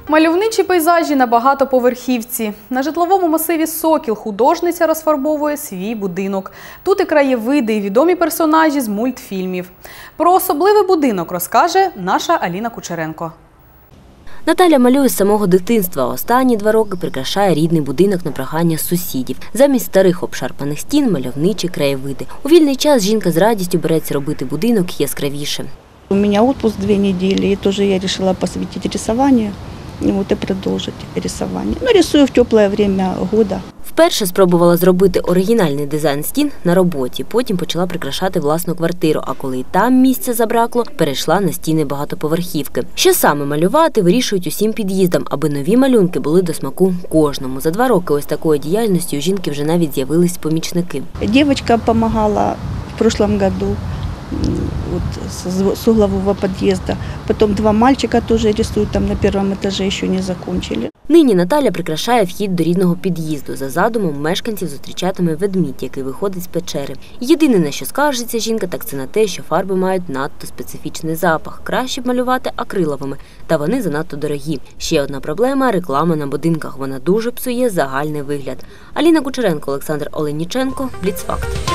Мальовничі пейзажі на багатоповерхівці. На житловому масиві «Сокіл» художниця розфарбовує свій будинок. Тут і краєвиди, і відомі персонажі з мультфільмів. Про особливий будинок розкаже наша Аліна Кучеренко. Наталя малює з самого дитинства. Останні 2 роки прикрашає рідний будинок на прохання сусідів. Замість старих обшарпаних стін – мальовничі краєвиди. У вільний час жінка з радістю береться робити будинок яскравіше. У меня отпуск 2 недели, и тоже я решила посвятить рисованию и продолжить рисование. Рисую в теплое время года. Вперше спробувала зробити оригінальний дизайн стін на роботі, потім почала прикрашати власну квартиру, а коли і там місця забракло, перейшла на стіни багатоповерхівки. Що саме малювати, вирішують усім під'їздам, аби нові малюнки були до смаку кожному. За 2 роки ось такої діяльності у жінки вже навіть з'явились помічники. Девочка допомагала в прошлом году с углового подъезда. Потом 2 мальчика тоже рисуют, там на 1-м этаже еще не закончили. Нині Наталя прикрашає вхід до рідного під'їзду. За задумом мешканців зустрічатиме ведмідь, який виходить з печери. Єдине, на що скаржиться жінка, так це на те, що фарби мають надто специфічний запах. Краще б малювати акриловими, та вони занадто дорогі. Ще одна проблема – реклама на будинках. Вона дуже псує загальний вигляд. Аліна Кучеренко, Олександр Оленіченко, Бліцфакт.